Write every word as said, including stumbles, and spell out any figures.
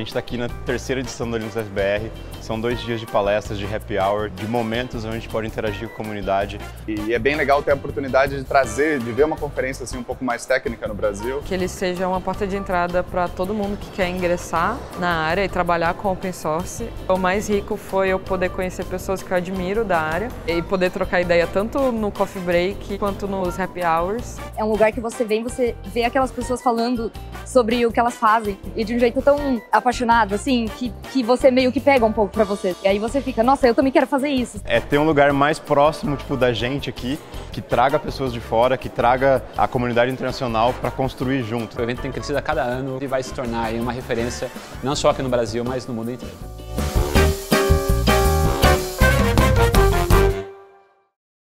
gente está aqui na terceira edição do Olympus F B R. São dois dias de palestras, de happy hour, de momentos onde a gente pode interagir com a comunidade. E é bem legal ter a oportunidade de trazer, de ver uma conferência assim um pouco mais técnica no Brasil. Que ele seja uma porta de entrada para todo mundo que quer ingressar na área e trabalhar com open source. O mais rico foi eu poder conhecer pessoas que eu admiro da área e poder trocar ideia tanto no coffee break quanto nos happy hours. É um lugar que você vem, você vê aquelas pessoas falando sobre o que elas fazem e de um jeito tão apaixonado, assim, que, que você meio que pega um pouco pra você. E aí você fica, nossa, eu também quero fazer isso. É ter um lugar mais próximo, tipo, da gente aqui, que traga pessoas de fora, que traga a comunidade internacional para construir junto. O evento tem crescido a cada ano e vai se tornar aí uma referência não só aqui no Brasil, mas no mundo inteiro.